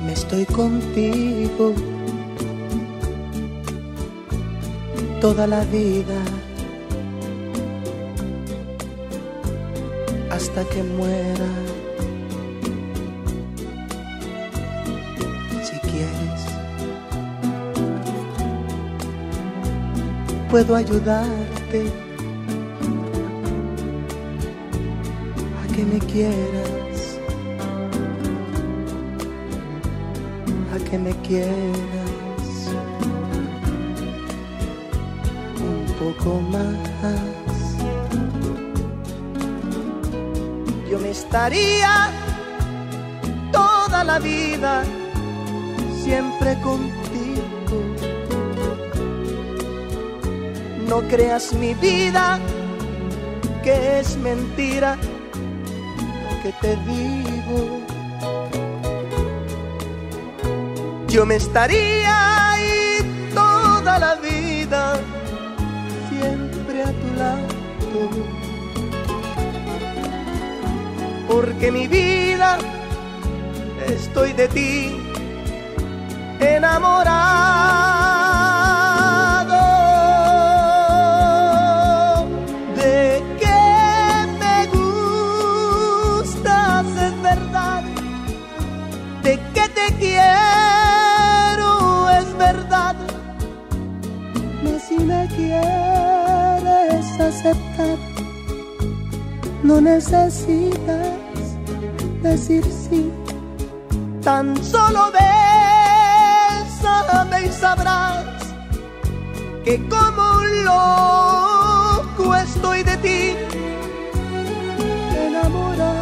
Estoy contigo toda la vida hasta que muera. Si quieres, puedo ayudarte a que me quieras, a que me quieras un poco más. Yo me estaría toda la vida siempre contigo. No creas mi vida que es mentira lo que te digo. Yo me estaría ahí toda la vida siempre a tu lado, porque mi vida estoy de ti enamorado. De que me gustas es verdad, de que te quiero es verdad, mas si me quieres aceptar, no necesitas decir sí, tan solo bésame y sabrás que como un loco estoy de ti enamorado.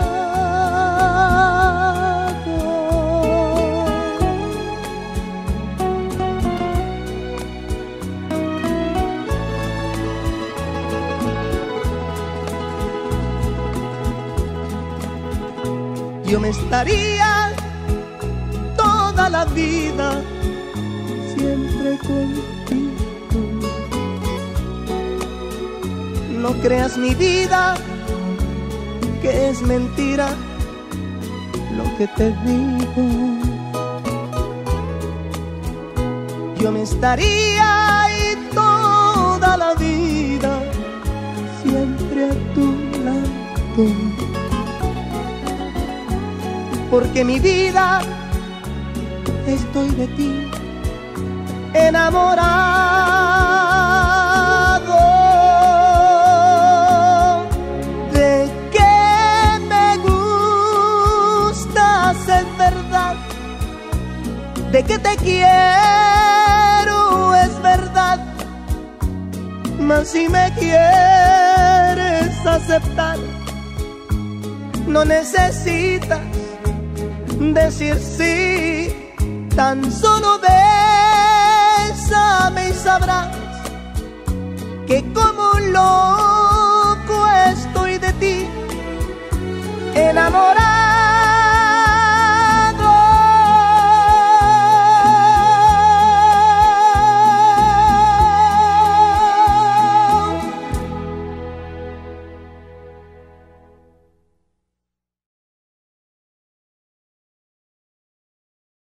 Yo me estaría toda la vida siempre contigo. No creas mi vida que es mentira lo que te digo. Yo me estaría ahí toda la vida siempre a tu lado, porque mi vida estoy de ti enamorado. De que me gustas es verdad, de que te quiero es verdad, mas si me quieres aceptar, no necesitas decir sí, tan solo bésame y sabrás que como un loco estoy de ti enamorado.